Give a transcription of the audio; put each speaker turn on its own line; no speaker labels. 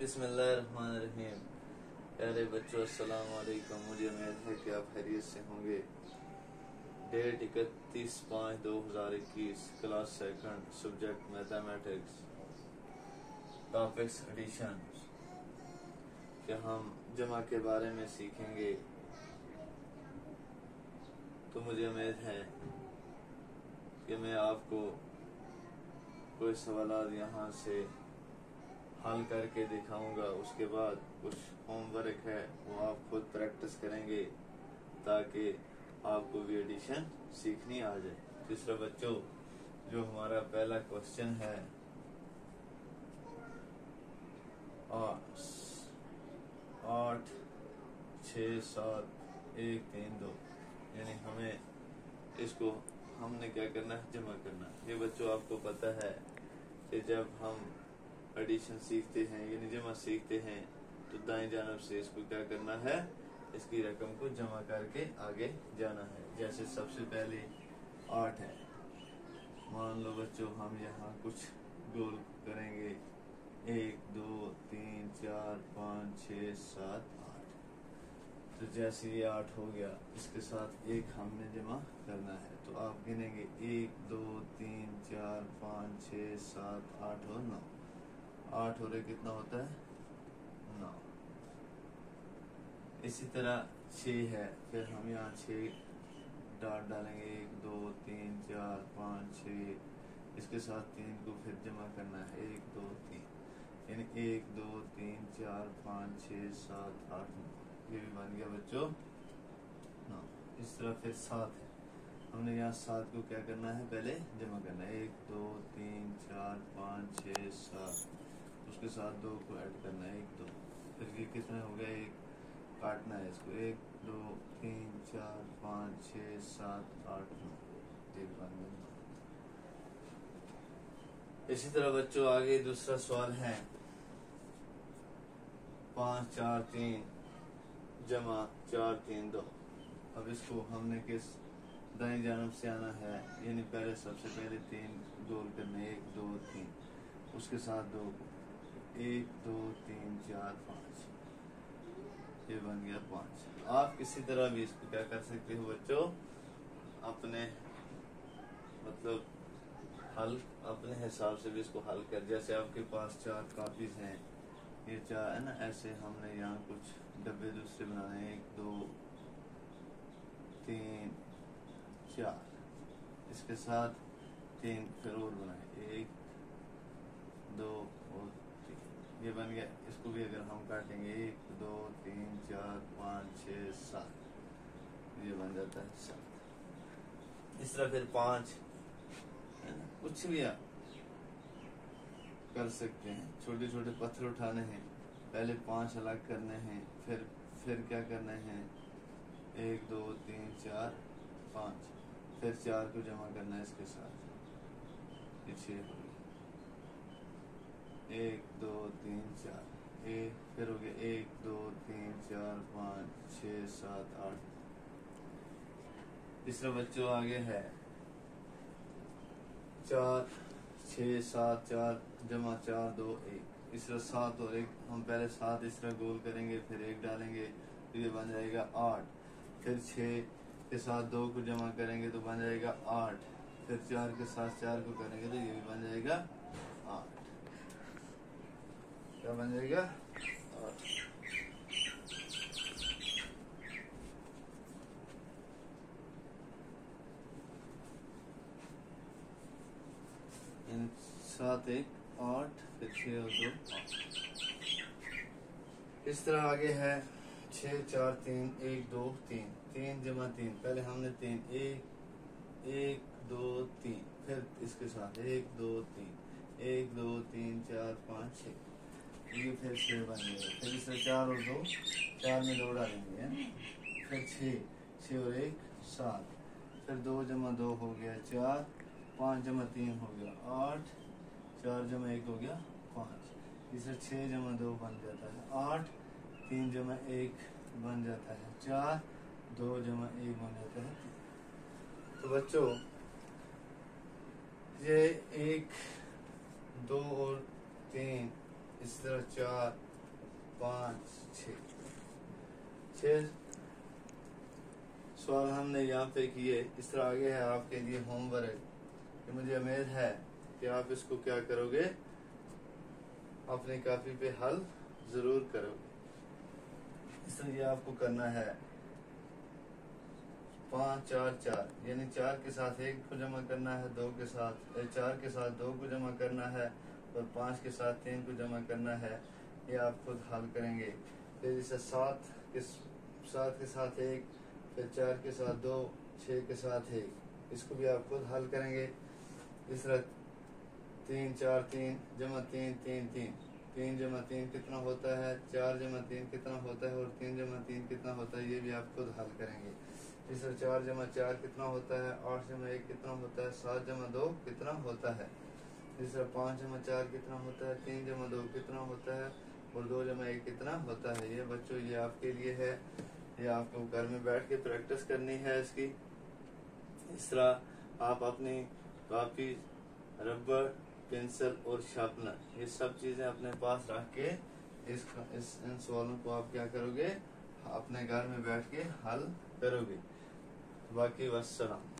बिस्मिल्लाहिर्रहमानिर्रहीम। प्यारे बच्चों, अस्सलाम वालेकुम। मुझे उम्मीद है कि आप खैरियत से होंगे। Date 31/5/2021, class second, subject mathematics, topics addition के हम जमा के बारे में सीखेंगे। तो मुझे उम्मीद है कि मैं आपको कोई सवाल यहाँ से हल करके दिखाऊंगा। उसके बाद कुछ होमवर्क है वो आप खुद प्रैक्टिस करेंगे ताकि आपको भी एडिशन सीखनी आ जाए। तीसरा बच्चों, जो हमारा पहला क्वेश्चन है 8 6 7 1 3 2, यानी हमें इसको हमने क्या करना है, जमा करना है। ये बच्चों आपको पता है कि जब हम एडिशन सीखते हैं यानी जमा सीखते हैं तो दाएं जानब से इसको क्या करना है, इसकी रकम को जमा करके आगे जाना है। जैसे सबसे पहले 8 है, मान लो बच्चों हम यहाँ कुछ गोल करेंगे 1 2 3 4 5 6 7 8। तो जैसे ये 8 हो गया, इसके साथ एक हमने जमा करना है। तो आप गिनेंगे 1 2 3 4 5 6 7 8 और 9। 8 और कितना होता है 9। इसी तरह 6 है, फिर हम यहाँ 6 डॉट डालेंगे 1 2 3 4 5 6। इसके साथ 3 को फिर जमा करना है 1 2 3, यानी 1 2 3 4 5 6 7 8 9। ये भी बन गया बच्चों 9। इस तरह फिर 7 है, हमने यहाँ 7 को क्या करना है, पहले जमा करना है 1 2 3 4 5 6 7। उसके साथ 2 को ऐड करना है 1 2। फिर ये कितना हो गया, 1 काटना है इसको 1 2 3 4 5 6 7 8 9। ये बन गया 9। इसी तरह बच्चों आगे दूसरा सवाल है 5 4 3 जमा 4 3 2। अब इसको हमने किस दाएं जानब से आना है, यानी पहले सबसे पहले 3 गोल करने 1 2 3, उसके साथ 2 1 2 3 4 5। ये बन गया 5। आप किसी तरह भी इसको क्या कर सकते हो बच्चों, अपने मतलब हल अपने हिसाब से भी इसको हल कर। जैसे आपके पास 4 कॉपीज हैं, ये 4 है ना, ऐसे हमने यहाँ कुछ डब्बे दूसरे बनाने हैं 1 2 3 4। इसके साथ 3 फिर और बनाए 1 2 और 3। ये बन गया। इसको भी अगर हम काटेंगे 1 2 3 4 5 6 7, ये बन जाता है 7। इस तरह फिर 5 है ना, कुछ भी आप कर सकते हैं। छोटे छोटे पत्थर उठाने हैं, पहले 5 अलग करने हैं, फिर क्या करना है 1 2 3 4 5, फिर 4 को जमा करना है इसके साथ, ये 6 हो गया 1 2 3 4। फिर हो गया 1 2 3 4 5 6 7 8। तीसरा बच्चों आगे है 4 6 7 4 जमा 4 2 1। इस तरह 7 और 1, हम पहले 7 इस तरह गोल करेंगे, फिर 1 डालेंगे तो ये बन जाएगा 8। फिर 6 के साथ 2 को जमा करेंगे तो बन जाएगा 8। फिर 4 के साथ 4 को करेंगे तो ये भी बन जाएगा 8। क्या बन जाएगा 8। इन 7 1 8, फिर 6 और 2 8। इस तरह आगे है 6 4 3 1 2 3। 3 जमा 3, पहले हमने 3 1 2 3, फिर इसके साथ 1 2 3 1 2 3 4 5 6। ये फिर 6 बन गया। फिर इससे 4 और 2, 4 में 2 डालेंगे, फिर 6 और 1 7। फिर 2 जमा 2 हो गया 4, 5 जमा 3 हो गया 8, 4 जमा 1 हो गया 5। इससे 6 जमा 2 बन जाता है 8, 3 जमा 1 बन जाता है 4, 2 जमा 1 बन जाता है 3। तो बच्चों ये 1 2 और 3, इस तरह 4 5 6 सवाल हमने यहाँ पे किए। इस तरह आगे है आपके लिए होमवर्क कि मुझे उम्मीद है कि आप इसको क्या करोगे, अपनी कॉपी पे हल जरूर करोगे। इस तरह ये आपको करना है 5 4 4 यानी 4 के साथ 1 को जमा करना है, 2 के साथ 4 के साथ 2 को जमा करना है और 5 के साथ 3 को जमा करना है। ये आप खुद हल करेंगे। फिर इसे 7 के साथ 1, फिर 4 के साथ 2, 6 के साथ 1, इसको भी आप खुद हल करेंगे। इस तरह 3 4 3 जमा 3 3 3 3 जमा 3 कितना होता है, 4 जमा 3 कितना होता है और 3 जमा 3 कितना होता है, ये भी आप खुद हल करेंगे। इस तरह 4 जमा 4 कितना होता है, 8 जमा 1 कितना होता है, 7 जमा 2 कितना होता है। इस तरह 5 जमा 4 कितना होता है, 3 जमा 2 कितना होता है और 2 जमा 1 कितना होता है। ये बच्चों ये आपके लिए है, ये आपको घर में बैठ के प्रैक्टिस करनी है इसकी। इस तरह आप अपनी कॉपी, रबर, पेंसिल और शार्पनर, ये सब चीजें अपने पास रख के इन सवालों को आप क्या करोगे, अपने घर में बैठ के हल करोगे। बाकी वस्सलाम।